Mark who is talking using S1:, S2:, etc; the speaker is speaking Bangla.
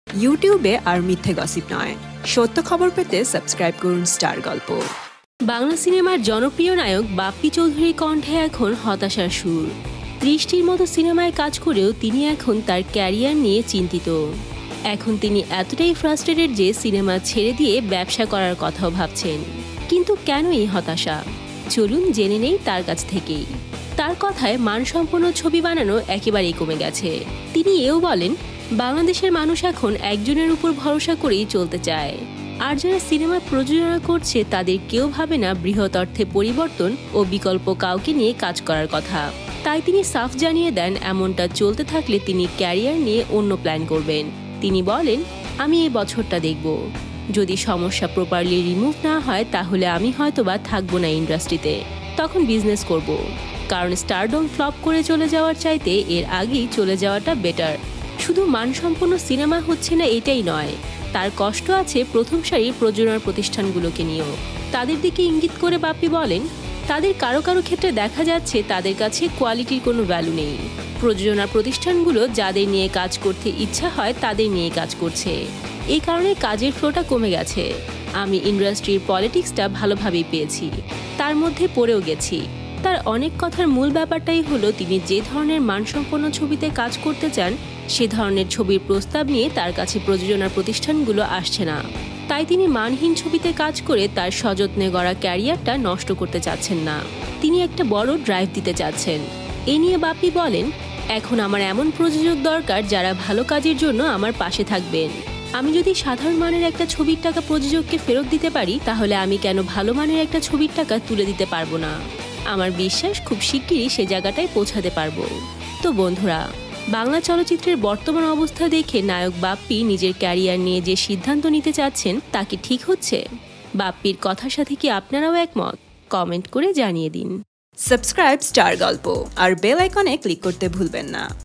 S1: ইউটিউবে আর মিথ্যে গসিপ নয়, সত্য খবর পেতে সাবস্ক্রাইব করুন স্টার গল্প।
S2: বাংলা সিনেমার জনপ্রিয় নায়ক বাপ্পি চৌধুরীর কণ্ঠে এখন হতাশার সুর। ৩০টির মতো সিনেমায় কাজ করেও তিনি এখন তার ক্যারিয়ার নিয়ে চিন্তিত। এখন তিনি এতটাই ফ্রাস্ট্রেটেড যে সিনেমা ছেড়ে দিয়ে ব্যবসা করার কথাও ভাবছেন। কিন্তু কেন এই হতাশা? চলুন জেনে নেই তার কাছ থেকেই। তার কথায় মানসম্পন্ন ছবি বানানো একেবারেই কমে গেছে। তিনি এও বলেন, বাংলাদেশের মানুষ এখন একজনের উপর ভরসা করেই চলতে চায়। আর যারা সিনেমা প্রযোজনা করছে তাদের কেউ ভাবে না বৃহৎ অর্থে পরিবর্তন ও বিকল্প কাউকে নিয়ে কাজ করার কথা। তাই তিনি সাফ জানিয়ে দেন, এমনটা চলতে থাকলে তিনি ক্যারিয়ার নিয়ে অন্য প্ল্যান করবেন। তিনি বলেন, আমি এই বছরটা দেখব, যদি সমস্যা প্রপারলি রিমুভ না হয় তাহলে আমি হয়তোবা থাকবো না ইন্ডাস্ট্রিতে, তখন বিজনেস করব। কারণ স্টারডম ফ্লপ করে চলে যাওয়ার চাইতে এর আগেই চলে যাওয়াটা বেটার। শুধু মানসম্পন্ন সিনেমা হচ্ছে না এটাই নয়, তার কষ্ট আছে প্রথম সারির প্রযোজনা প্রতিষ্ঠানগুলোকে নিয়েও। তাদের দিকে ইঙ্গিত করে বাপ্পি বলেন, তাদের কারো কারো ক্ষেত্রে দেখা যাচ্ছে তাদের কাছে কোয়ালিটির কোনো ভ্যালু নেই। প্রযোজনা প্রতিষ্ঠানগুলো যাদের নিয়ে কাজ করতে ইচ্ছা হয় তাদের নিয়ে কাজ করছে, এই কারণে কাজের ফ্লোটা কমে গেছে। আমি ইন্ডাস্ট্রির পলিটিক্সটা ভালোভাবেই পেয়েছি, তার মধ্যে পড়েও গেছি। তার অনেক কথার মূল ব্যাপারটাই হলো তিনি যে ধরনের মানসম্পন্ন ছবিতে কাজ করতে চান সে ধরনের ছবির প্রস্তাব নিয়ে তার কাছে প্রযোজনা প্রতিষ্ঠানগুলো আসছে না। তাই তিনি মানহীন ছবিতে কাজ করে তার সযত্নে গড়া ক্যারিয়ারটা নষ্ট করতে চাচ্ছেন না। তিনি একটা বড় ড্রাইভ দিতে চাচ্ছেন। এ নিয়ে বাপ্পি বলেন, এখন আমার এমন প্রযোজক দরকার যারা ভালো কাজের জন্য আমার পাশে থাকবেন। আমি যদি সাধারণ মানের একটা ছবির টাকা প্রযোজককে ফেরত দিতে পারি, তাহলে আমি কেন ভালো মানের একটা ছবির টাকা তুলে দিতে পারবো না? আমার বিশ্বাস খুব শিগগিরই সে জায়গাটায় পৌঁছাতে পারবো। তো বন্ধুরা, বাংলা চলচ্চিত্রের বর্তমান অবস্থা দেখে নায়ক বাপ্পি নিজের ক্যারিয়ার নিয়ে যে সিদ্ধান্ত নিতে চাচ্ছেন তা কি ঠিক হচ্ছে? বাপ্পির কথার সাথে কি আপনারাও একমত? কমেন্ট করে জানিয়ে দিন।
S1: সাবস্ক্রাইব স্টার গল্প আর বেল আইকনে ক্লিক করতে ভুলবেন না।